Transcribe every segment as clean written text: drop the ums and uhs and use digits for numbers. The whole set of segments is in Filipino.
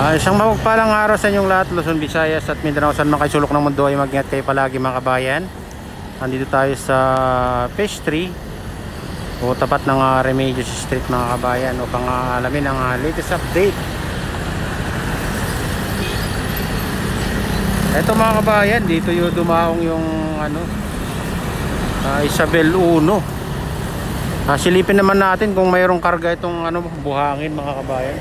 Isang mapagpalang araw sa inyong lahat, Luzon, Visayas at Mindanao, saan man kayo sulok ng mundo ay mag-ingat kayo palagi mga kabayan. Andito tayo sa Phase 3 o tapat ng Remedios Street mga kabayan upang alamin ang latest update. Ito mga kabayan, dito yung dumaong yung Isabel 1. Silipin naman natin kung mayroong karga itong buhangin mga kabayan.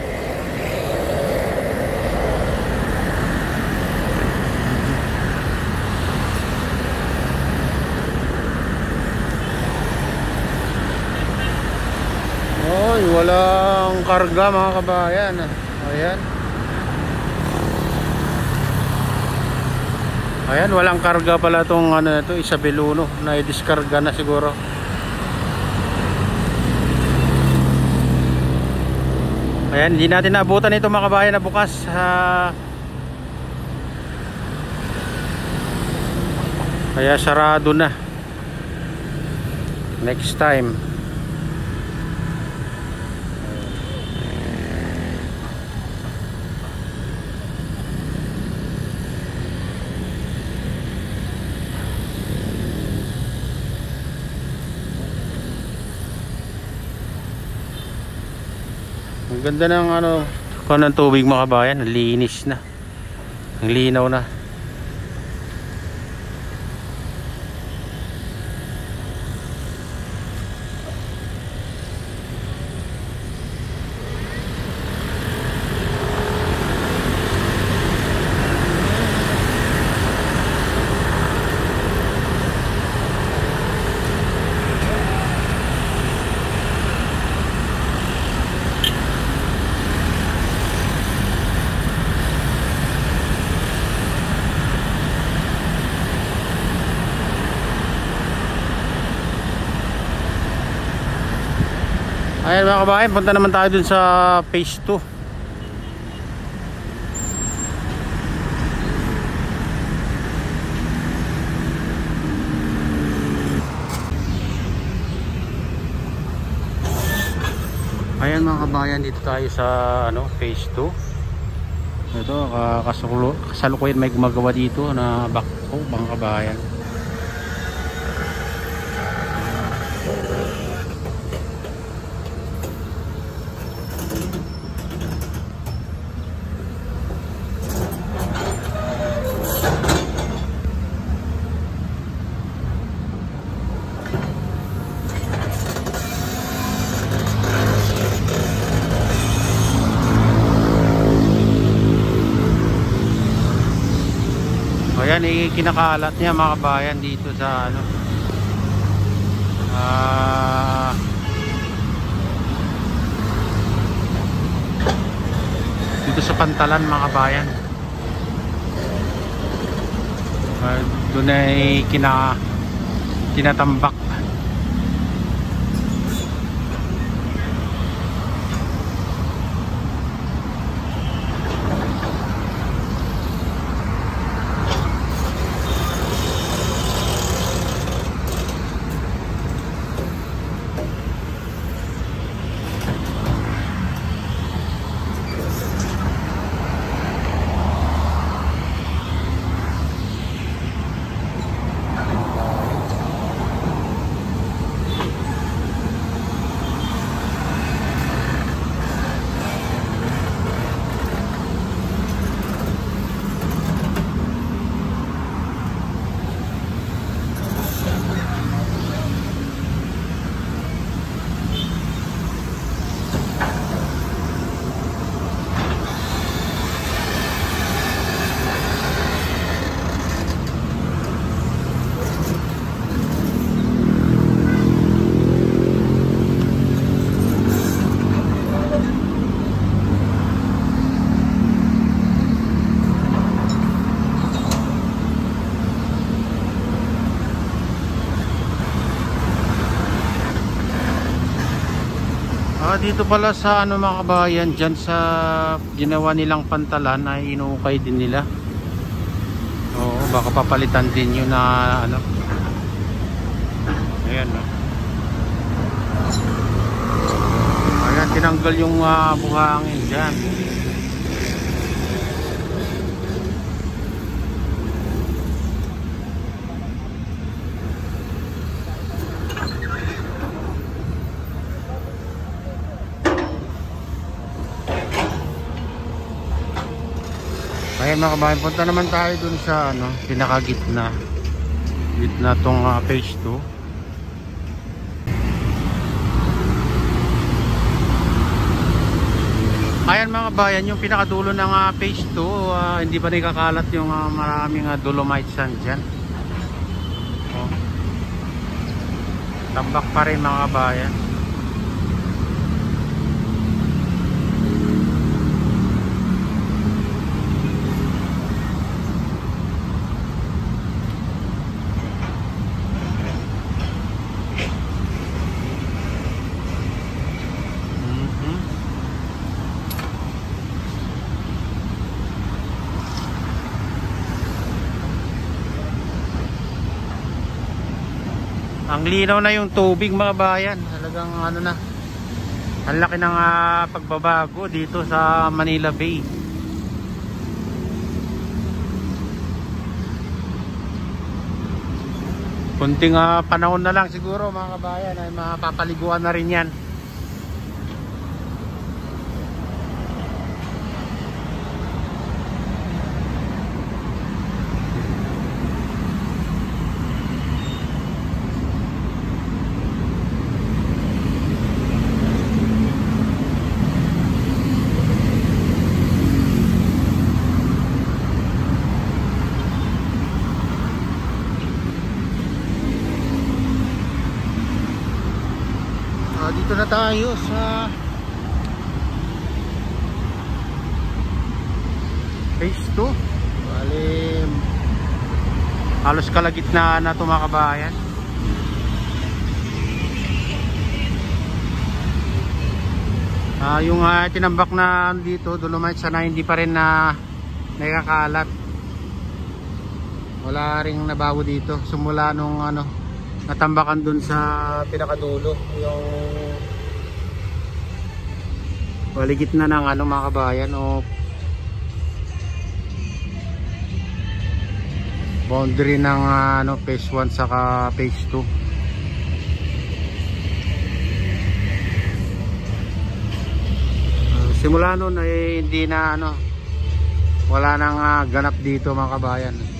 Oy, walang karga mga kabayan. Ayan. Ayan, walang karga pala itong ito, Isabel 1 na i-diskarga na siguro. Ayan, hindi natin naabutan ito mga kabayan na bukas. Kaya sarado na. Next time. Ang ganda ng ng tubig mga kabayan, linis na. Ang linaw na. Ayan mga kabayan, punta naman tayo dun sa Phase 2. Ayan mga kabayan, dito tayo sa Phase 2. Ito, kasalukuyan may gumagawa dito na backhoe mga kabayan. Ayan, kinakalat niya mga kabayan dito sa dito sa Pantalan mga kabayan. Doon ay kinatambak. Dito pala sa mga kabayan, dyan sa ginawa nilang Pantalan ay inuukay din nila. Oo, baka papalitan din yun na ayan ayan, tinanggal yung buhangin dyan. Okay mga kabayan, punta naman tayo dun sa ano, pinakagitna. Gitna tong phase 2. Ayan mga kabayan, yung pinakadulo ng phase 2, hindi pa nakakalat yung maraming dolomite sand dyan. Oh. Tambak pa rin mga kabayan. Ang linaw na yung tubig mga bayan. Talagang ano na, ang laki ng pagbabago dito sa Manila Bay. Kunting panahon na lang siguro mga kabayan ay mapapaliguan na rin yan. Dito na tayo sa phase 2. Bali, halos kalagitnaan na ito mga kabayan. Yung tinambak na dito, dolomite, sana hindi pa rin na nakakalat. Wala ring nabago dito. Simula nung natambakan dun sa pinakadulo, yung waligit na ng mga kabayan o boundary ng phase 1 saka phase 2. Simula nun ay hindi na wala nang ganap dito mga kabayan.